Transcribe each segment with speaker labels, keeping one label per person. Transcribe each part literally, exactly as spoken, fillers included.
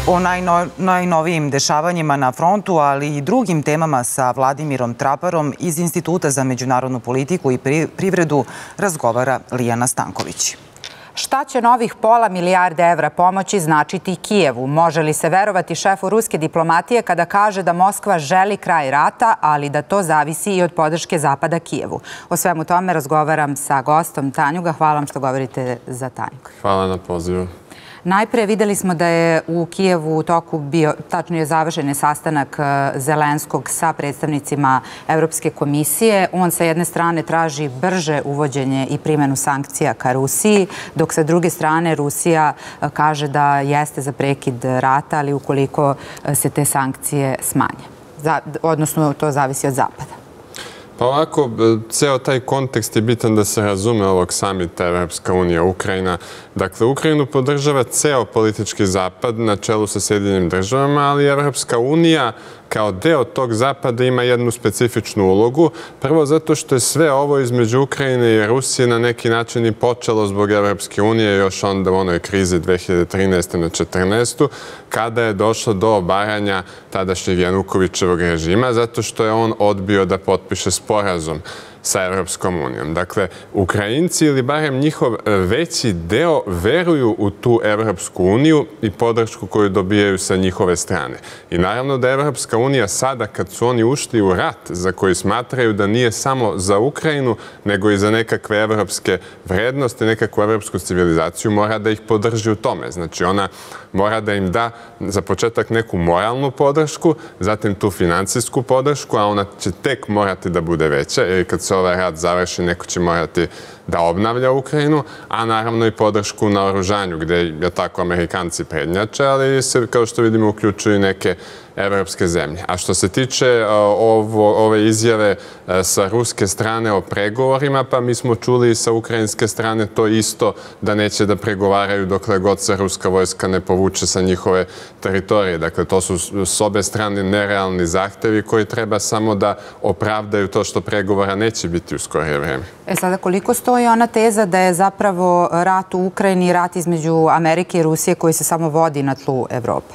Speaker 1: O najno, najnovijim dešavanjima na frontu, ali i drugim temama sa Vladimirom Traparom iz Instituta za međunarodnu politiku i privredu razgovara Lijana Stanković.
Speaker 2: Šta će novih pola milijarde evra pomoći značiti Kijevu? Može li se verovati šefu ruske diplomatije kada kaže da Moskva želi kraj rata, ali da to zavisi i od podrške Zapada Kijevu? O svemu tome razgovaram sa gostom Tanjuga. Hvala vam što govorite za Tanjug.
Speaker 3: Hvala na pozivu.
Speaker 2: Najpre videli smo da je u Kijevu u toku bio, tačnije završen je sastanak Zelenskog sa predstavnicima Evropske komisije. On sa jedne strane traži brže uvođenje i primjenu sankcija ka Rusiji, dok sa druge strane Rusija kaže da jeste za prekid rata, ali ukoliko se te sankcije smanje. Odnosno, to zavisi od Zapada.
Speaker 3: Pa ovako, ceo taj kontekst je bitan da se razume ovog samita Evropska unija, Ukrajina. Dakle, Ukrajinu podržava ceo politički zapad na čelu sa Sjedinjenim državama, ali Evropska unija kao deo tog zapada ima jednu specifičnu ulogu. Prvo zato što je sve ovo između Ukrajine i Rusije na neki način i počelo zbog Evropske unije još onda u onoj krizi dve hiljade trinaeste na četrnaestu kada je došlo do obaranja tadašnjeg Janukovićevog režima zato što je on odbio da potpiše sporazum sa Evropskom unijom. Dakle, Ukrajinci ili barem njihov veći deo veruju u tu Evropsku uniju i podršku koju dobijaju sa njihove strane. I naravno da Evropska unija sada kad su oni ušli u rat za koji smatraju da nije samo za Ukrajinu nego i za nekakve evropske vrednosti, nekakvu evropsku civilizaciju, mora da ih podrži u tome. Znači ona mora da im da za početak neku moralnu podršku, zatim tu finansijsku podršku, a ona će tek morati da bude veća, jer kad se ovaj rat završi, neko će morati da obnavlja Ukrajinu, a naravno i podršku na oružanju, gde je tako Amerikanci prednjače, ali se, kao što vidimo, uključuju i neke evropske zemlje. A što se tiče ovo, ove izjave sa ruske strane o pregovorima, pa mi smo čuli i sa ukrajinske strane to isto, da neće da pregovaraju dokle god se ruska vojska ne povuče sa njihove teritorije. Dakle, to su s obe strane nerealni zahtevi koji treba samo da opravdaju to što pregovora neće biti u skorije vreme.
Speaker 2: E sada, koliko stoji ona teza da je zapravo rat u Ukrajini rat između Amerike i Rusije koji se samo vodi na tlu Evrope?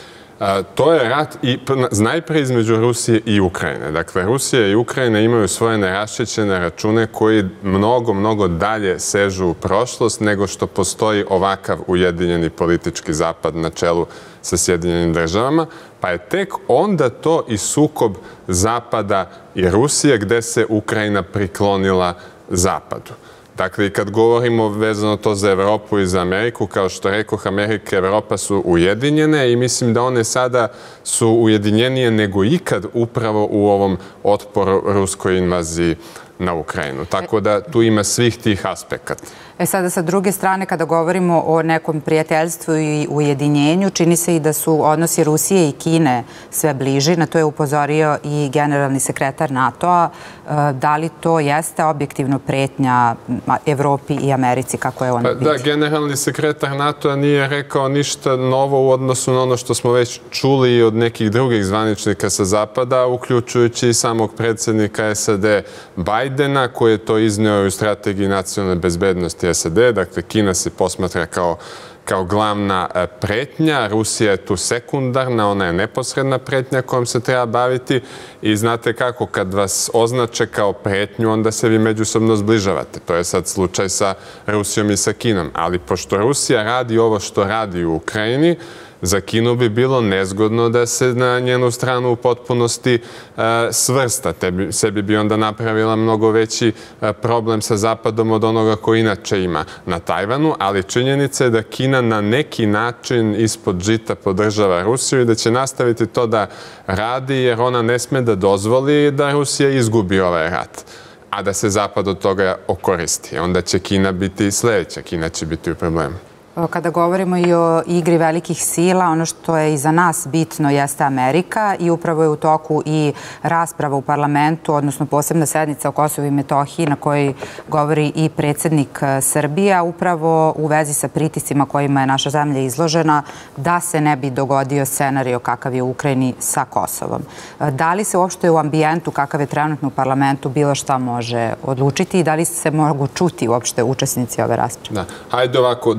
Speaker 3: To je rat i najpre između Rusije i Ukrajine. Dakle, Rusija i Ukrajina imaju svoje neraščićene račune koji mnogo, mnogo dalje sežu u prošlost nego što postoji ovakav ujedinjeni politički zapad na čelu sa Sjedinjenim državama, pa je tek onda to i sukob Zapada i Rusije gde se Ukrajina priklonila Zapadu. Dakle, i kad govorimo vezano to za Evropu i za Ameriku, kao što rekoh, Amerika i Evropa su ujedinjene i mislim da one sada su ujedinjenije nego ikad upravo u ovom otporu ruskoj invaziji na Ukrajinu. Tako da tu ima svih tih aspekata.
Speaker 2: E sada, sa druge strane, kada govorimo o nekom prijateljstvu i ujedinjenju, čini se i da su odnosi Rusije i Kine sve bliži. Na to je upozorio i generalni sekretar NATO-a. Da li to jeste objektivno pretnja Evropi i Americi, kako je on vidi?
Speaker 3: Da, generalni sekretar NATO-a nije rekao ništa novo u odnosu na ono što smo već čuli od nekih drugih zvaničnika sa Zapada, uključujući i samog predsjednika S A D Bajdena, koji je to izneo u strategiji nacionalne bezbednosti S A D. Dakle, Kina se posmatra kao, kao glavna pretnja. Rusija je tu sekundarna, ona je neposredna pretnja kojom se treba baviti. I znate kako, kad vas označe kao pretnju, onda se vi međusobno zbližavate. To je sad slučaj sa Rusijom i sa Kinom. Ali pošto Rusija radi ovo što radi u Ukrajini, za Kinu bi bilo nezgodno da se na njenu stranu u potpunosti svrsta. Sebi bi onda napravila mnogo veći problem sa Zapadom od onoga koji inače ima na Tajvanu, ali činjenica je da Kina na neki način ispod žita podržava Rusiju i da će nastaviti to da radi jer ona ne sme da dozvoli da Rusija izgubi ovaj rat, a da se Zapad od toga okoristi. Onda će Kina biti sljedeća. Kina će biti u problemu.
Speaker 2: Kada govorimo i o igri velikih sila, ono što je i za nas bitno jeste Amerika i upravo je u toku i rasprava u parlamentu, odnosno posebna sednica o Kosovu i Metohiji na kojoj govori i predsjednik Srbije, upravo u vezi sa pritiscima kojima je naša zemlja izložena da se ne bi dogodio scenario kakav je u Ukrajini sa Kosovom. Da li se uopšte u ambijentu kakav je trenutno u parlamentu bilo šta može odlučiti i da li se mogu čuti uopšte učesnici ove rasprave?
Speaker 3: Da. Hajde ovako, da, da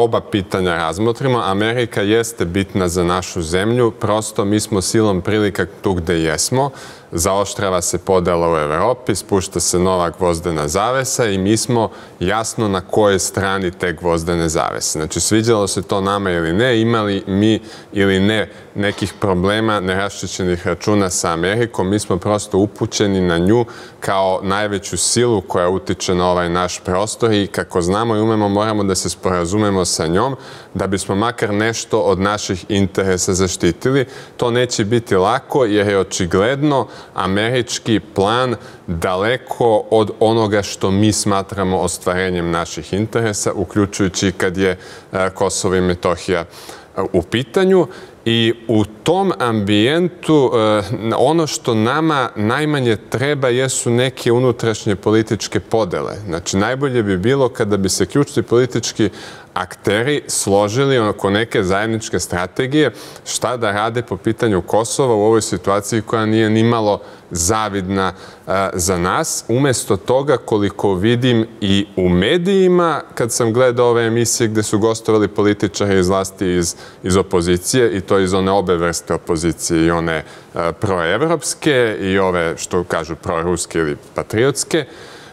Speaker 3: oba pitanja razmotrimo. Amerika jeste bitna za našu zemlju, prosto mi smo silom prilika tu gde jesmo. Zaoštrava se podela u Evropi, spušta se nova gvozdena zavesa i mi smo jasno na kojoj strani te gvozdene zavese. Znači, sviđalo se to nama ili ne, imali mi ili ne nekih problema, neraščišćenih računa sa Amerikom, mi smo prosto upućeni na nju kao najveću silu koja utiče na ovaj naš prostor i kako znamo i umemo moramo da se sporazumemo sa njom da bismo makar nešto od naših interesa zaštitili. To neće biti lako jer je očigledno američki plan daleko od onoga što mi smatramo ostvarenjem naših interesa, uključujući kad je Kosovo i Metohija u pitanju. I u tom ambijentu ono što nama najmanje treba jesu neke unutrašnje političke podele. Znači, najbolje bi bilo kada bi se ključni politički akteri složili oko neke zajedničke strategije šta da rade po pitanju Kosova u ovoj situaciji koja nije nimalo zavidna za nas. Umesto toga, koliko vidim i u medijima, kad sam gledao ove emisije gde su gostovali političari iz vlasti iz, iz opozicije, i to iz one obe vrste opozicije, i one proevropske i ove, što kažu, proruske ili patriotske,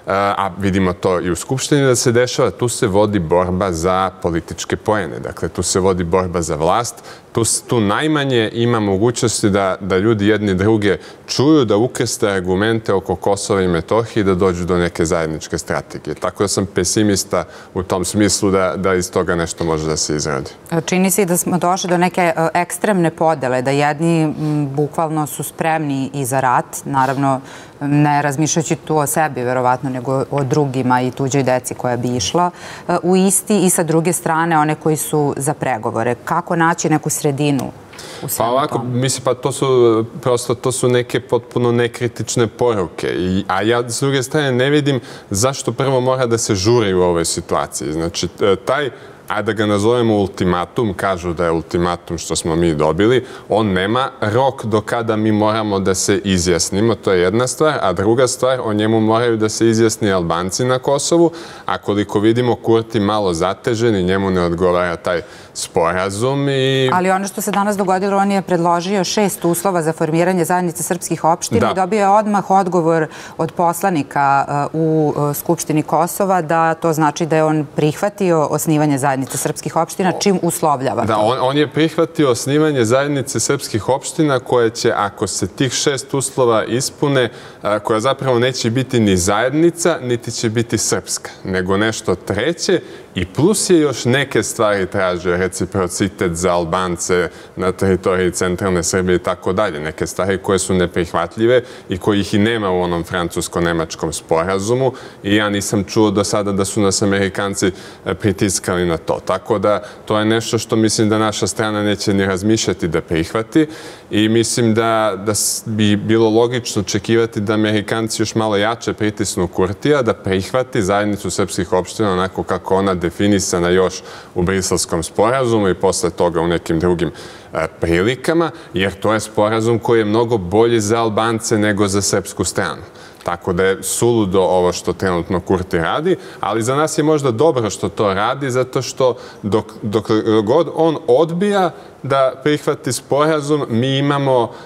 Speaker 3: a vidimo to i u Skupštini da se dešava, tu se vodi borba za političke poene. Dakle, tu se vodi borba za vlast. Tu, tu najmanje ima mogućnosti da, da ljudi jedni druge čuju, da ukrste argumente oko Kosova i Metohije i da dođu do neke zajedničke strategije. Tako da sam pesimista u tom smislu da, da iz toga nešto može da se izradi.
Speaker 2: Čini se da smo došli do neke ekstremne podele, da jedni bukvalno su spremni i za rat, naravno ne razmišljajući tu o sebi, verovatno, nego o drugima i tuđoj deci koja bi išla u isti, i sa druge strane one koji su za pregovore. Kako naći neku sredinu?
Speaker 3: Pa ovako, mislim, pa to su prosto, to su neke potpuno nekritične poruke. I, a ja s druge strane ne vidim zašto prvo mora da se žuri u ovoj situaciji. Znači, taj, a da ga nazovemo ultimatum, kažu da je ultimatum što smo mi dobili, on nema rok do kada mi moramo da se izjasnimo, to je jedna stvar, a druga stvar, o njemu moraju da se izjasni Albanci na Kosovu, a koliko vidimo Kurti malo zatežen i njemu ne odgovara taj sporazum. I...
Speaker 2: Ali ono što se danas dogodilo, on je predložio šest uslova za formiranje zajednice srpskih opština da. I dobio je odmah odgovor od poslanika u Skupštini Kosova da to znači da je on prihvatio osnivanje zajednice srpskih opština, čim uslovljava
Speaker 3: da,
Speaker 2: to.
Speaker 3: On, on je prihvatio osnivanje zajednice srpskih opština koje će, ako se tih šest uslova ispune, koja zapravo neće biti ni zajednica, niti će biti srpska, nego nešto treće. I plus je još neke stvari traže, reciprocitet za Albance na teritoriji centralne Srbije i tako dalje. Neke stvari koje su neprihvatljive i kojih i nema u onom francusko-nemačkom sporazumu i ja nisam čuo do sada da su nas Amerikanci pritiskali na to. Tako da to je nešto što mislim da naša strana neće ni razmišljati da prihvati i mislim da, da bi bilo logično očekivati da Amerikanci još malo jače pritisnu Kurtija, da prihvati zajednicu srpskih opština onako kako ona definisana još u Briselskom sporazumu i posle toga u nekim drugim prilikama, jer to je sporazum koji je mnogo bolji za Albance nego za srpsku stranu. Tako da je suludo ovo što trenutno Kurti radi, ali za nas je možda dobro što to radi, zato što dok, dok god on odbija da prihvati sporazum, mi imamo uh,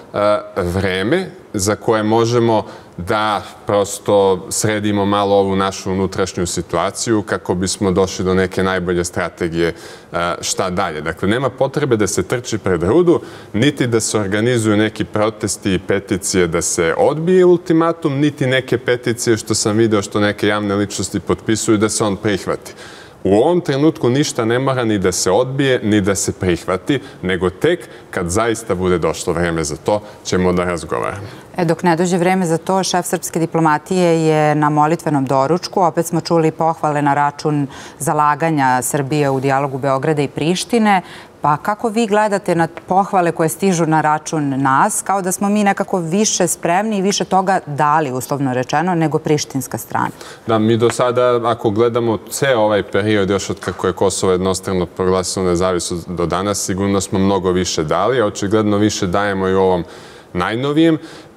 Speaker 3: vreme za koje možemo da prosto sredimo malo ovu našu unutrašnju situaciju kako bismo došli do neke najbolje strategije šta dalje. Dakle, nema potrebe da se trči pred rudu, niti da se organizuju neki protesti i peticije da se odbije ultimatum, niti neke peticije što sam video što neke javne ličnosti potpisuju da se on prihvati. U ovom trenutku ništa ne mora ni da se odbije, ni da se prihvati, nego tek kad zaista bude došlo vreme za to, ćemo da razgovaramo.
Speaker 2: E, dok ne dođe vreme za to, šef srpske diplomatije je na molitvenom doručku. Opet smo čuli pohvale na račun zalaganja Srbije u dijalogu Beograda i Prištine. Pa kako vi gledate na pohvale koje stižu na račun nas, kao da smo mi nekako više spremni i više toga dali, uslovno rečeno, nego prištinska strana?
Speaker 3: Da, mi do sada, ako gledamo ceo ovaj period, još od kako je Kosovo jednostrano proglasilo nezavisnost do danas, sigurno smo mnogo više dali, a očigledno više dajemo i u ovom najnovijem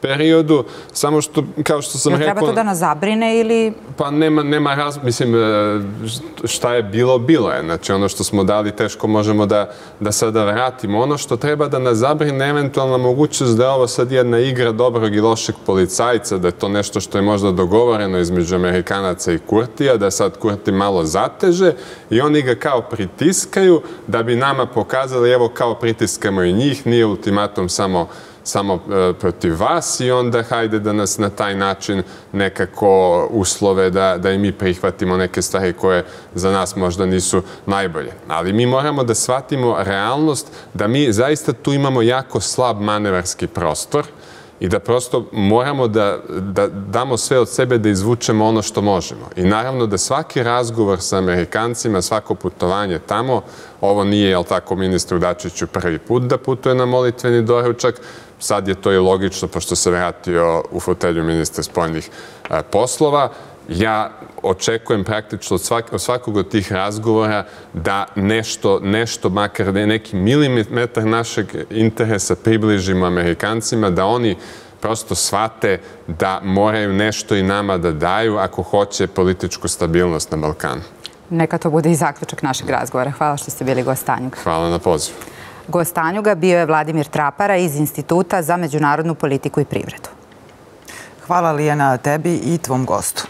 Speaker 3: periodu, samo što, kao što sam rekao...
Speaker 2: Treba to da nas zabrine ili...
Speaker 3: Pa nema, nema raz... Mislim, šta je bilo, bilo je. Znači, ono što smo dali teško možemo da, da sada vratimo. Ono što treba da nas zabrine eventualna mogućnost da je ovo sad jedna igra dobrog i lošeg policajca, da je to nešto što je možda dogovoreno između Amerikanaca i Kurtija, da sad Kurti malo zateže i oni ga kao pritiskaju da bi nama pokazali, evo kao pritiskamo i njih, nije ultimatum samo samo protiv vas i onda hajde da nas na taj način nekako uslove da, da i mi prihvatimo neke stvari koje za nas možda nisu najbolje. Ali mi moramo da shvatimo realnost da mi zaista tu imamo jako slab manevarski prostor i da prosto moramo da, da damo sve od sebe da izvučemo ono što možemo. I naravno da svaki razgovor sa Amerikancima, svako putovanje tamo, ovo nije, jel tako, ministru Dačiću prvi put da putuje na molitveni doručak, sad je to i logično pošto se vratio u fotelju ministra spoljnih poslova. Ja očekujem praktično od, svak, od svakog od tih razgovora da nešto, nešto makar da je neki milimetar našeg interesa približimo Amerikancima, da oni prosto shvate da moraju nešto i nama da daju ako hoće političku stabilnost na Balkanu.
Speaker 2: Neka to bude i zaključak našeg razgovora. Hvala što ste bili gost Tanjuga.
Speaker 3: Hvala na pozivu.
Speaker 2: Gost Tanjuga bio je Vladimir Trapara iz Instituta za međunarodnu politiku i privredu.
Speaker 1: Hvala, Lijana, tebi i tvom gostu.